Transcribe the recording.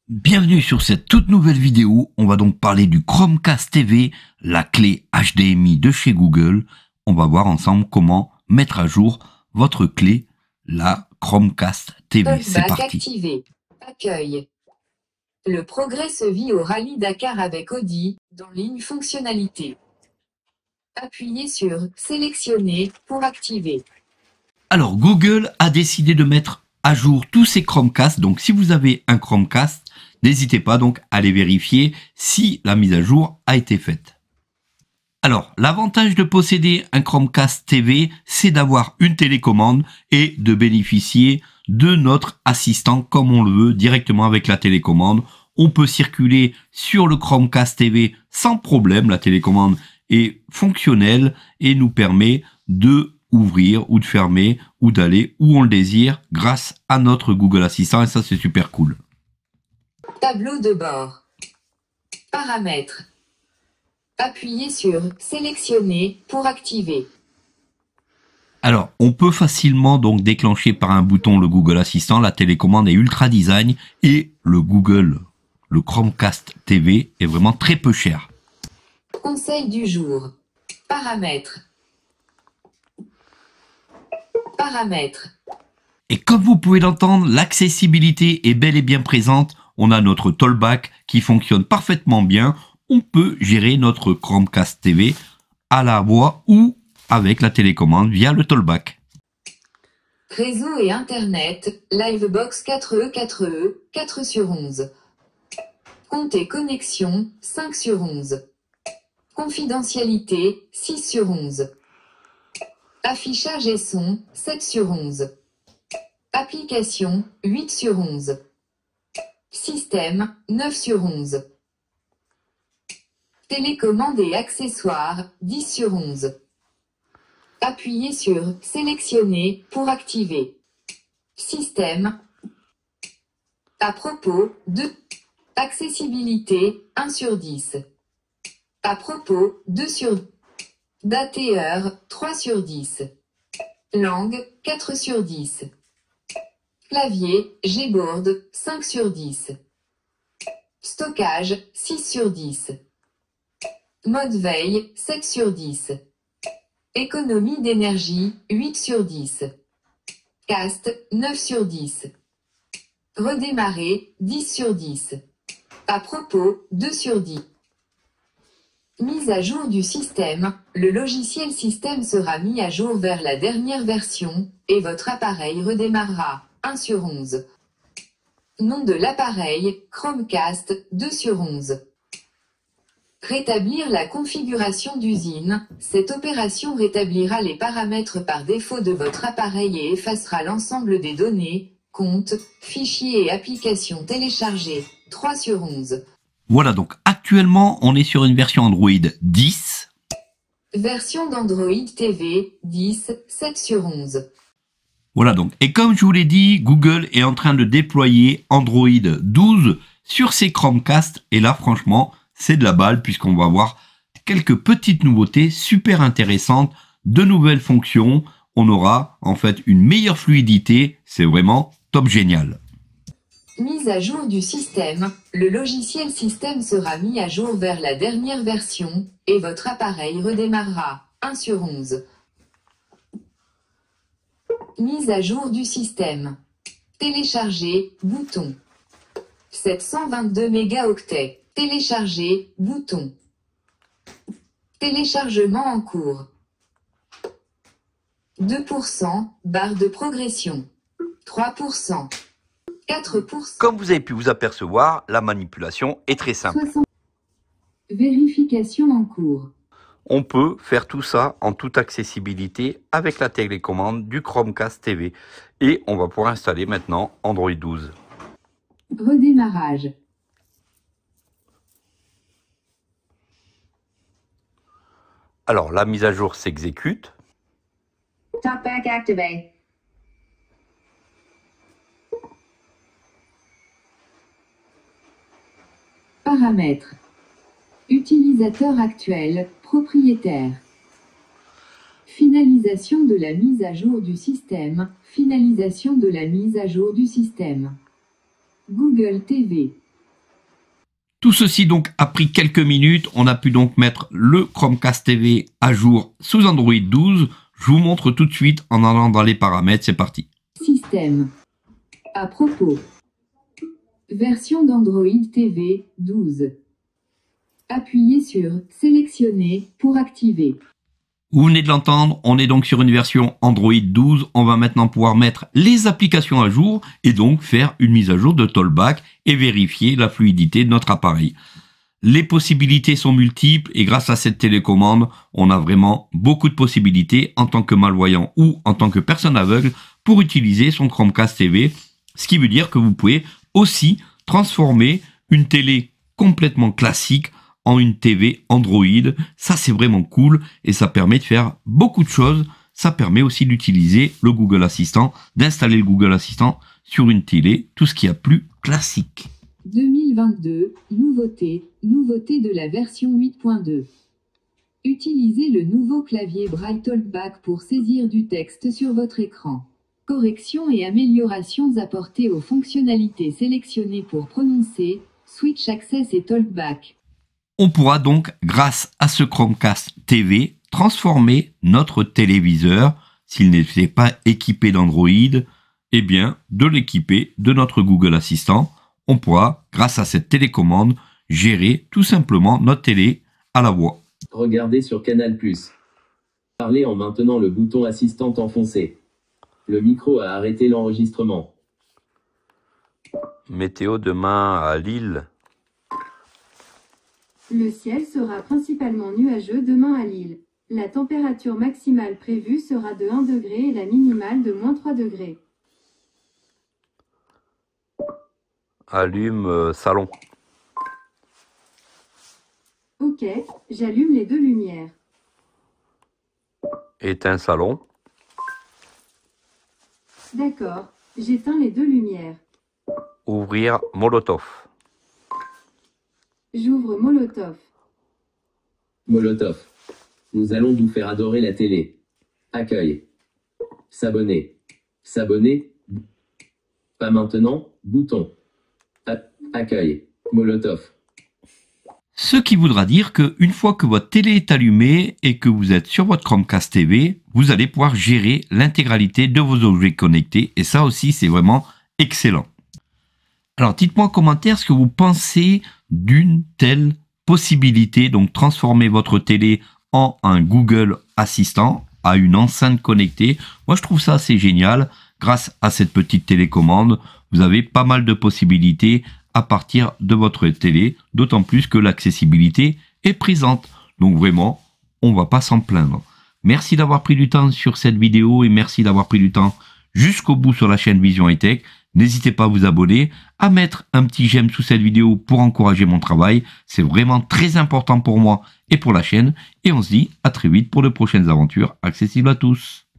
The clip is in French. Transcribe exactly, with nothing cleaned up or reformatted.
Bienvenue sur cette toute nouvelle vidéo. On va donc parler du Chromecast T V, la clé H D M I de chez Google. On va voir ensemble comment mettre à jour votre clé, la Chromecast T V. C'est parti. Activé. Accueil. Le progrès se vit au Rallye Dakar avec Audi, dans ligne fonctionnalité. Appuyez sur Sélectionner pour activer. Alors Google a décidé de mettre à jour tous ces Chromecast. Donc si vous avez un Chromecast, n'hésitez pas donc à aller vérifier si la mise à jour a été faite. Alors, l'avantage de posséder un Chromecast T V, c'est d'avoir une télécommande et de bénéficier de notre assistant comme on le veut directement avec la télécommande. On peut circuler sur le Chromecast T V sans problème. La télécommande est fonctionnelle et nous permet de ouvrir ou de fermer ou d'aller où on le désire grâce à notre Google Assistant et ça c'est super cool. Tableau de bord. Paramètres. Appuyez sur Sélectionner pour activer. Alors, on peut facilement donc déclencher par un bouton le Google Assistant. La télécommande est ultra design et le Google, le Chromecast T V est vraiment très peu cher. Conseil du jour. Paramètres. Paramètres. Et comme vous pouvez l'entendre, l'accessibilité est bel et bien présente. On a notre Talkback qui fonctionne parfaitement bien. On peut gérer notre Chromecast T V à la voix ou avec la télécommande via le Talkback. Réseau et Internet, Livebox quatre E quatre E, quatre sur onze. Compte et connexion, cinq sur onze. Confidentialité, six sur onze. Affichage et son, sept sur onze. Application, huit sur onze. Système, neuf sur onze. Télécommande et accessoires, dix sur onze. Appuyez sur Sélectionner pour activer. Système. À propos, de. Accessibilité, un sur dix. À propos, deux sur. Date et heure, trois sur dix. Langue, quatre sur dix. Clavier, Gboard, cinq sur dix. Stockage, six sur dix. Mode veille, sept sur dix. Économie d'énergie, huit sur dix. Cast, neuf sur dix. Redémarrer, dix sur dix. À propos, deux sur dix. Mise à jour du système, le logiciel système sera mis à jour vers la dernière version, et votre appareil redémarrera, un sur onze. Nom de l'appareil, Chromecast, deux sur onze. Rétablir la configuration d'usine, cette opération rétablira les paramètres par défaut de votre appareil et effacera l'ensemble des données, comptes, fichiers et applications téléchargés, trois sur onze. Voilà, donc actuellement on est sur une version Android dix. Version d'Android T V, dix, sept sur onze. Voilà donc, et comme je vous l'ai dit, Google est en train de déployer Android douze sur ses Chromecast. Et là franchement, c'est de la balle puisqu'on va avoir quelques petites nouveautés super intéressantes, de nouvelles fonctions. On aura en fait une meilleure fluidité, c'est vraiment top génial. Mise à jour du système, le logiciel système sera mis à jour vers la dernière version, et votre appareil redémarrera, un sur onze. Mise à jour du système. Télécharger, bouton. sept cent vingt-deux mégaoctets. Télécharger, bouton. Téléchargement en cours. deux pour cent, barre de progression. trois pour cent. quatre pour cent. Comme vous avez pu vous apercevoir, la manipulation est très simple. soixante. Vérification en cours. On peut faire tout ça en toute accessibilité avec la télécommande du Chromecast T V. Et on va pouvoir installer maintenant Android douze. Redémarrage. Alors, la mise à jour s'exécute. Talkback activé. Paramètres. Utilisateur actuel, propriétaire. Finalisation de la mise à jour du système. Finalisation de la mise à jour du système. Google T V. Tout ceci donc a pris quelques minutes. On a pu donc mettre le Chromecast T V à jour sous Android douze. Je vous montre tout de suite en allant dans les paramètres. C'est parti. Système. À propos. Version d'Android T V douze. Appuyez sur Sélectionner pour activer. Vous venez de l'entendre, on est donc sur une version Android douze. On va maintenant pouvoir mettre les applications à jour et donc faire une mise à jour de Talkback et vérifier la fluidité de notre appareil. Les possibilités sont multiples et grâce à cette télécommande, on a vraiment beaucoup de possibilités en tant que malvoyant ou en tant que personne aveugle pour utiliser son Chromecast T V. Ce qui veut dire que vous pouvez aussi transformer une télé complètement classique en une T V Android. Ça, c'est vraiment cool et ça permet de faire beaucoup de choses. Ça permet aussi d'utiliser le Google Assistant, d'installer le Google Assistant sur une télé, tout ce qu'il y a plus classique. deux mille vingt-deux, nouveauté, nouveauté de la version huit point deux. Utilisez le nouveau clavier Braille Talkback pour saisir du texte sur votre écran. Corrections et améliorations apportées aux fonctionnalités sélectionnées pour prononcer, Switch Access et Talkback. On pourra donc, grâce à ce Chromecast T V, transformer notre téléviseur, s'il n'était pas équipé d'Android, eh bien, de l'équiper de notre Google Assistant. On pourra, grâce à cette télécommande, gérer tout simplement notre télé à la voix. Regardez sur Canal plus. Parlez en maintenant le bouton Assistant enfoncé. Le micro a arrêté l'enregistrement. Météo demain à Lille. Le ciel sera principalement nuageux demain à Lille. La température maximale prévue sera de un degré et la minimale de moins trois degrés. Allume euh, salon. Ok, j'allume les deux lumières. Éteins salon. D'accord, j'éteins les deux lumières. Ouvrir Molotov. J'ouvre Molotov. Molotov. Nous allons vous faire adorer la télé. Accueil. S'abonner. S'abonner. Pas maintenant, bouton. A accueil. Molotov. Ce qui voudra dire que une fois que votre télé est allumée et que vous êtes sur votre Chromecast T V, vous allez pouvoir gérer l'intégralité de vos objets connectés et ça aussi c'est vraiment excellent. Alors dites-moi en commentaire ce que vous pensez d'une telle possibilité, donc transformer votre télé en un Google Assistant, à une enceinte connectée. Moi je trouve ça assez génial. Grâce à cette petite télécommande, vous avez pas mal de possibilités à partir de votre télé, d'autant plus que l'accessibilité est présente. Donc vraiment, on va pas s'en plaindre. Merci d'avoir pris du temps sur cette vidéo et merci d'avoir pris du temps jusqu'au bout sur la chaîne Vision High Tech. N'hésitez pas à vous abonner, à mettre un petit j'aime sous cette vidéo pour encourager mon travail. C'est vraiment très important pour moi et pour la chaîne. Et on se dit à très vite pour de prochaines aventures accessibles à tous.